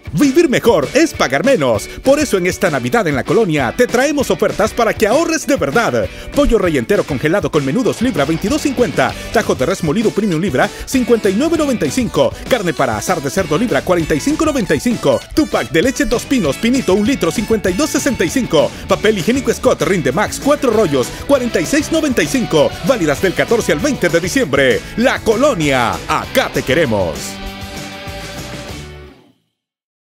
Vivir mejor es pagar menos. Por eso en esta Navidad en La Colonia te traemos ofertas para que ahorres de verdad. Pollo rey entero congelado con menudos libra 22.50. Tajo de res molido premium libra 59.95. Carne para asar de cerdo libra 45.95. Tu pack de leche Dos Pinos Pinito 1 litro 52.65. Papel higiénico Scott Rinde Max 4 rollos 46.95. Válidas del 14 al 20 de diciembre. La Colonia, acá te queremos.